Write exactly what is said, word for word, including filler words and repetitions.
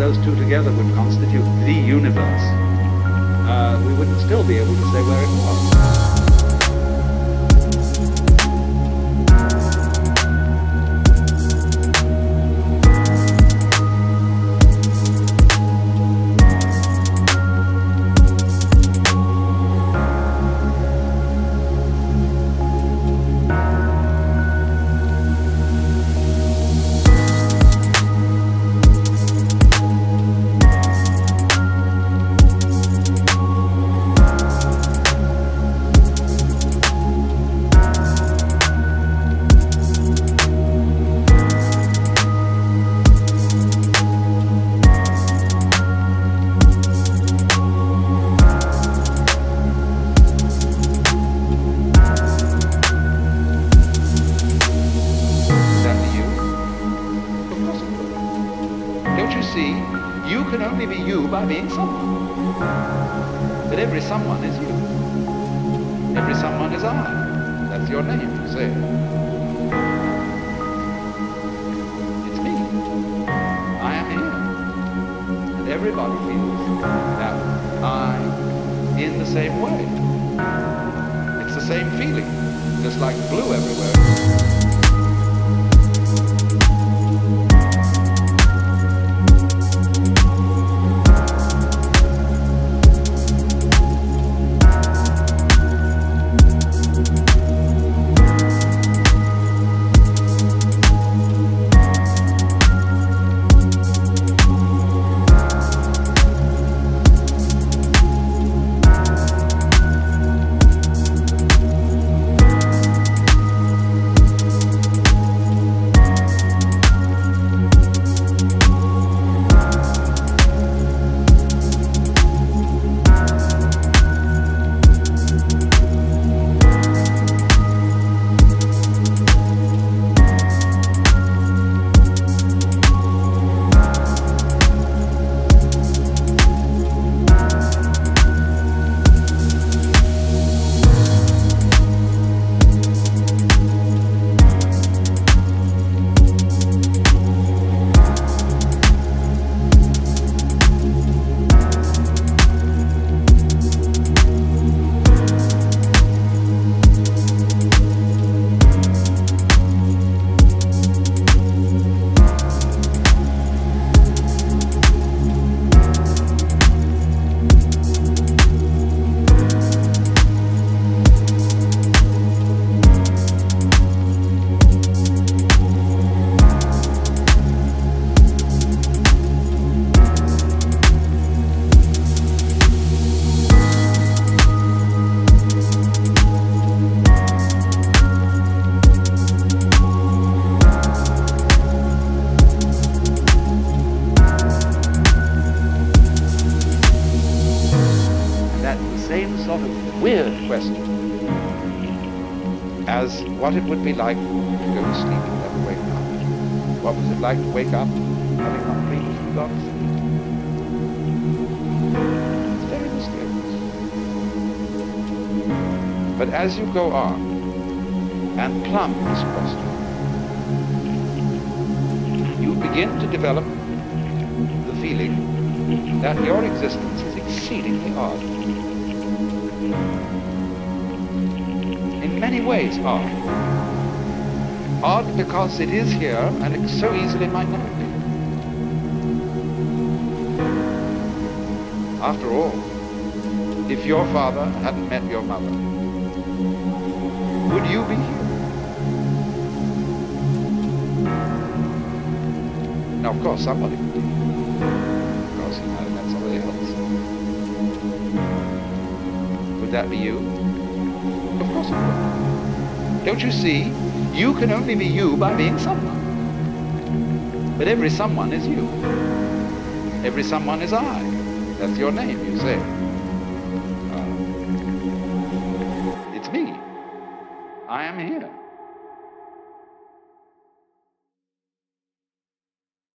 those two together would constitute the universe, uh, we wouldn't still be able to say where it was. See, you can only be you by being someone. But every someone is you. Every someone is I. That's your name, you say. It's me. I am here. And everybody feels that I'm in the same way. It's the same feeling, just like blue everywhere. Same sort of weird question as what it would be like to go to sleep and never wake up. What was it like to wake up having not previously gone to sleep? It's very mysterious. But as you go on and plumb this question, you begin to develop the feeling that your existence is exceedingly odd. In many ways odd. Odd because it is here and it so easily might never be. After all, if your father hadn't met your mother, would you be here? Now, of course, somebody would be here, because he might have met somebody else. Would that be you? Of course it would. Don't you see? You can only be you by being someone. But every someone is you. Every someone is I. That's your name, you say. Uh, it's me. I am here.